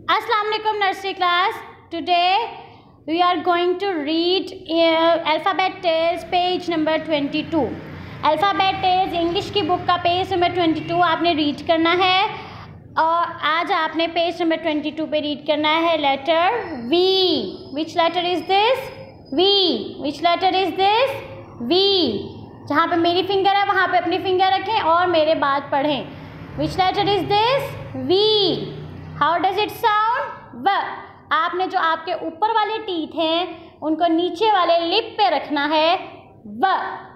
Assalamu alaikum nursery class. Today we are going to read Alphabet Tales page number 22. Alphabet Tales English की book का page number 22 आपने read करना है और आज आपने पेज नंबर 22 पे रीड करना है letter V. Which letter is this? V. Which letter is this? V. जहाँ पे मेरी फिंगर है वहाँ पे अपनी फिंगर रखें और मेरे बाद पढ़ें. Which letter is this? V. How does it sound? V. आपने जो आपके ऊपर वाले टीथ हैं उनको नीचे वाले लिप पे रखना है. V.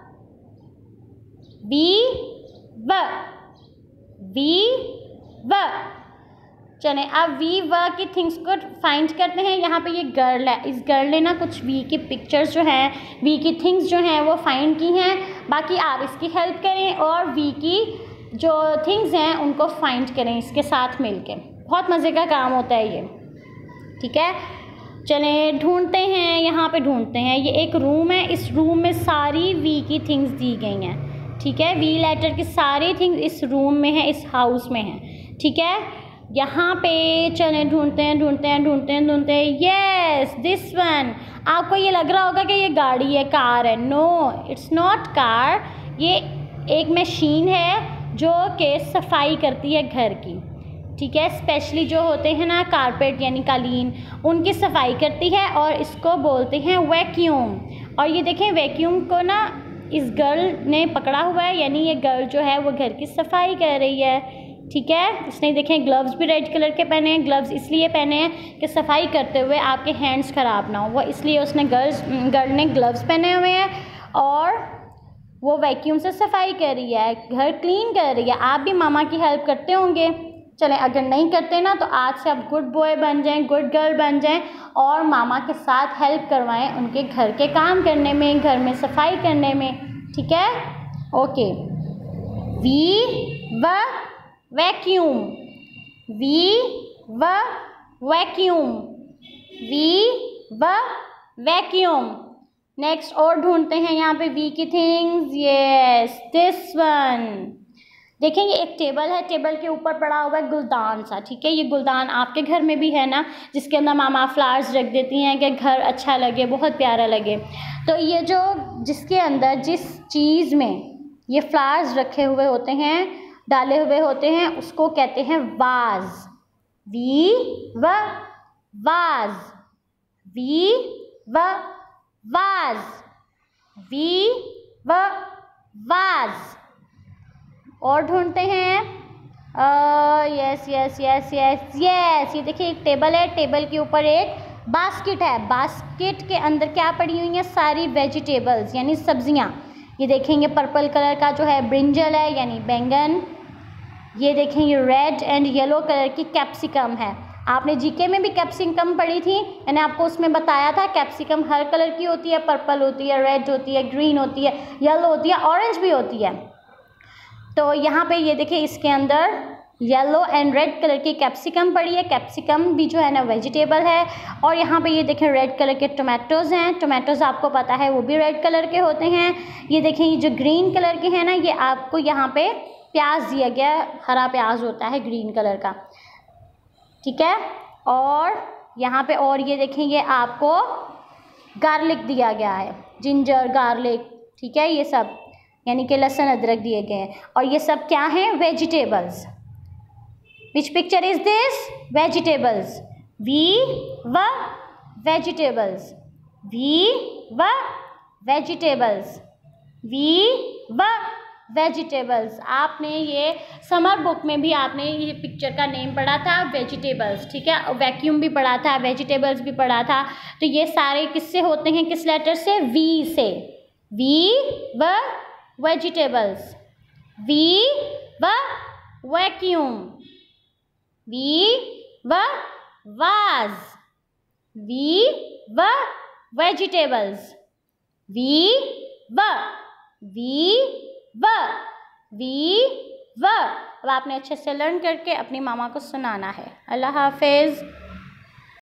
V. V. V. V. चलें अब V V की थिंग्स को फाइंड करते हैं. यहाँ पे ये गर्ल है. इस गर्ल ने ना कुछ V की पिक्चर्स जो हैं V की थिंग्स जो हैं वो फाइंड की हैं. बाकी आप इसकी हेल्प करें और V की जो थिंग्स हैं उनको फाइंड करें इसके साथ मिलके. बहुत मज़े का काम होता है ये. ठीक है, चलें ढूंढते हैं. यहाँ पे ढूंढते हैं. ये एक रूम है. इस रूम में सारी V की थिंग्स दी गई हैं. ठीक है, V लेटर की सारी थिंग्स इस रूम में है, इस हाउस में है. ठीक है, यहाँ पे चलें ढूंढते हैं. Yes, this one. आपको ये लग रहा होगा कि ये गाड़ी है, कार है. No, it's not car. ये एक मशीन है जो कि सफाई करती है घर की. ठीक है, स्पेशली जो होते हैं ना कारपेट यानी कालीन, उनकी सफाई करती है और इसको बोलते हैं वैक्यूम. और ये देखें वैक्यूम को ना इस गर्ल ने पकड़ा हुआ है, यानी ये गर्ल जो है वो घर की सफाई कर रही है. ठीक है, इसने देखें ग्लव्स भी रेड कलर के पहने हैं. ग्लव्स इसलिए पहने हैं कि सफाई करते हुए आपके हैंड्स ख़राब ना हो, वो इसलिए उसने गर्ल ने ग्लव्स पहने हुए हैं और वो वैक्यूम से सफाई कर रही है, घर क्लीन कर रही है. आप भी मामा की हेल्प करते होंगे. चलें अगर नहीं करते ना तो आज से आप गुड बॉय बन जाएं, गुड गर्ल बन जाएं और मामा के साथ हेल्प करवाएं उनके घर के काम करने में, घर में सफाई करने में. ठीक है, ओके. वी व वैक्यूम. वी व वैक्यूम. वी व वैक्यूम. नेक्स्ट और ढूंढते हैं यहाँ पे V की थिंग्स. Yes, this one. देखें ये एक टेबल है. टेबल के ऊपर पड़ा हुआ है गुलदान सा. ठीक है, ये गुलदान आपके घर में भी है ना, जिसके अंदर मामा फ्लावर्स रख देती हैं कि घर अच्छा लगे, बहुत प्यारा लगे. तो ये जो जिसके अंदर जिस चीज़ में ये फ्लावर्स रखे हुए होते हैं, डाले हुए होते हैं, उसको कहते हैं वाज. वी व वाज. वी व वाज. वी व वाज. और ढूंढते हैं. Yes yes yes yes yes. ये देखिए एक टेबल है. टेबल के ऊपर एक बास्केट है. बास्केट के अंदर क्या पड़ी हुई हैं? सारी वेजिटेबल्स यानी सब्जियां. ये देखेंगे पर्पल कलर का जो है ब्रिंजल है यानी बैंगन. ये देखेंगे रेड एंड येलो कलर की कैप्सिकम है. आपने जीके में भी कैप्सिकम पढ़ी थी. मैंने आपको उसमें बताया था कैप्सिकम हर कलर की होती है. पर्पल होती है, रेड होती है, ग्रीन होती है, येलो होती है, ऑरेंज भी होती है. तो यहाँ पे ये देखिए इसके अंदर येलो एंड रेड कलर की कैप्सिकम पड़ी है. कैप्सिकम भी जो है ना वेजिटेबल है. और यहाँ पे ये देखें रेड कलर के टोमेटोज़ हैं. टोमेटोज़ आपको पता है वो भी रेड कलर के होते हैं. ये देखें ये जो ग्रीन कलर के हैं ना, ये आपको यहाँ पे प्याज दिया गया. हरा प्याज होता है ग्रीन कलर का. ठीक है, और यहाँ पे और ये देखें ये आपको गार्लिक दिया गया है. Ginger garlic. ठीक है, ये सब यानी कि लहसुन अदरक दिए गए हैं. और ये सब क्या हैं? Vegetables. Which picture is this? Vegetables. V व वेजिटेबल्स. वी व वेजिटेबल्स. वी व वेजिटेबल्स. आपने ये समर बुक में भी आपने ये पिक्चर का नेम पढ़ा था वेजिटेबल्स. ठीक है, वैक्यूम भी पढ़ा था, वेजिटेबल्स भी पढ़ा था. तो ये सारे किससे होते हैं? किस लेटर से? वी से. वी व वेजिटेबल्स. वी व वैक्यूम. वी व वाज. वी व वेजिटेबल्स. वी व वी व. अब आपने अच्छे से लर्न करके अपनी मामा को सुनाना है. अल्लाह हाफिज़.